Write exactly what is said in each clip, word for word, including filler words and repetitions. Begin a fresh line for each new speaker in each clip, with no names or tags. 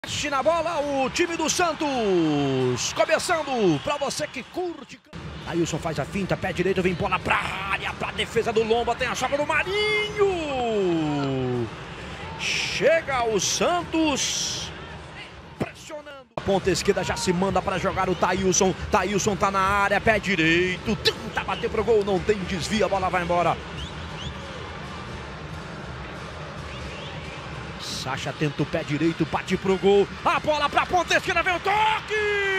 Mexe na bola o time do Santos, começando para você que curte. Ailson faz a finta, pé direito, vem bola pra área, pra defesa do Lomba, tem a sobra do Marinho. Chega o Santos, pressionando. Ponta esquerda já se manda para jogar o Thailson, Thailson tá na área, pé direito, tenta bater pro gol, não tem desvio, a bola vai embora. Sacha tenta o pé direito, bate pro gol, a bola pra ponta esquerda, vem o toque!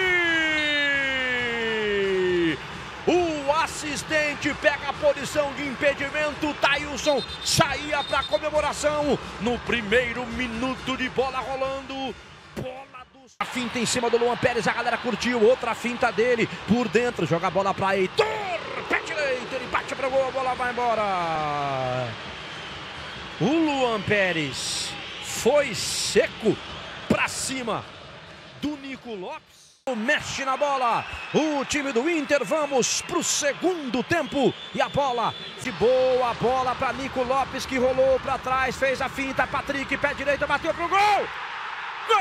O assistente pega a posição de impedimento, Thailson saía pra comemoração no primeiro minuto de bola rolando. Bola do... A finta em cima do Luan Pérez, a galera curtiu, outra finta dele por dentro, joga a bola pra Heitor, pé direito, ele bate pro gol, a bola vai embora. O Luan Pérez foi seco pra cima do Nico Lopes. Mexe na bola o time do Inter. Vamos pro segundo tempo. E a bola, de boa bola para Nico Lopes, que rolou para trás, fez a finta. Patrick, pé direito, bateu pro gol. Gol!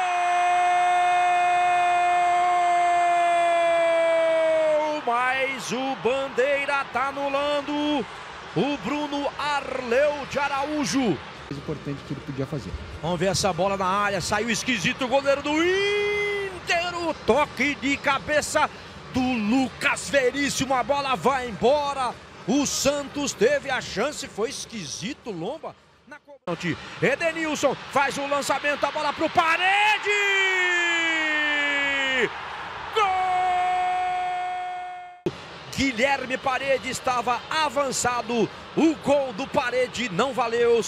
Mas o Bandeira tá anulando o Bruno Arleu de Araújo.
Importante que ele podia fazer.
Vamos ver essa bola na área, saiu esquisito o goleiro do Inter, o toque de cabeça do Lucas Veríssimo, a bola vai embora, o Santos teve a chance, foi esquisito, Lomba na cobertura. Edenilson faz o lançamento, a bola pro Parede! Gol! Guilherme Parede estava avançado, o gol do Parede não valeu.